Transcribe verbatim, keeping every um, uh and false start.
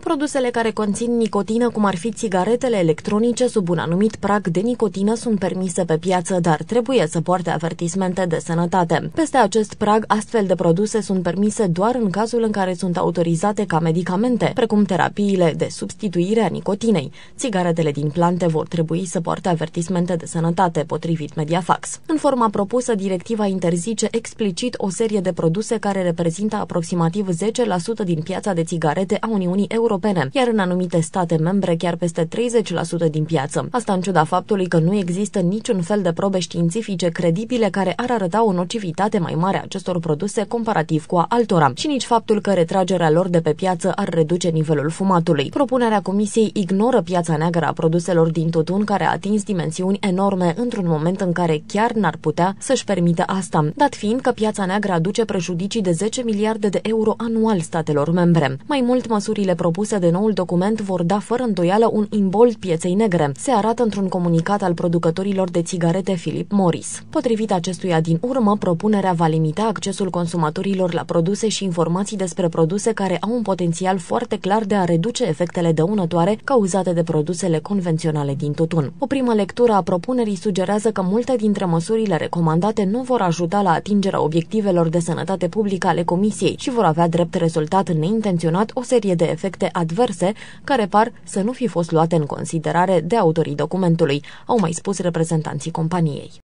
Produsele care conțin nicotină, cum ar fi țigaretele electronice sub un anumit prag de nicotină, sunt permise pe piață, dar trebuie să poarte avertismente de sănătate. Peste acest prag, astfel de produse sunt permise doar în cazul în care sunt autorizate ca medicamente, precum terapiile de substituire a nicotinei. Țigaretele din plante vor trebui să poarte avertismente de sănătate, potrivit Mediafax. În forma propusă, directiva interzice explicit o serie de produse care reprezintă aproximativ zece la sută din piața de țigarete a Uniunii Europene, iar în anumite state membre chiar peste treizeci la sută din piață. Asta în ciuda faptului că nu există niciun fel de probe științifice credibile care ar arăta o nocivitate mai mare a acestor produse comparativ cu a altora, și nici faptul că retragerea lor de pe piață ar reduce nivelul fumatului. Propunerea Comisiei ignoră piața neagră a produselor din tutun, care a atins dimensiuni enorme într-un moment în care chiar n-ar putea să-și permită asta, dat fiind că piața neagră aduce prejudicii de zece miliarde de euro anual statelor membre. Mai mult, măsurile propuse de noul document vor da fără îndoială un imbold pieței negre, se arată într-un comunicat al producătorilor de țigarete Philip Morris. Potrivit acestuia din urmă, propunerea va limita accesul consumatorilor la produse și informații despre produse care au un potențial foarte clar de a reduce efectele dăunătoare cauzate de produsele convenționale din tutun. O primă lectură a propunerii sugerează că multe dintre măsurile recomandate nu vor ajuta la atingerea obiectivelor de sănătate publică ale Comisiei și vor avea drept rezultat neintenționat o serie de efecte adverse care par să nu fi fost luate în considerare de autorii documentului, au mai spus reprezentanții companiei.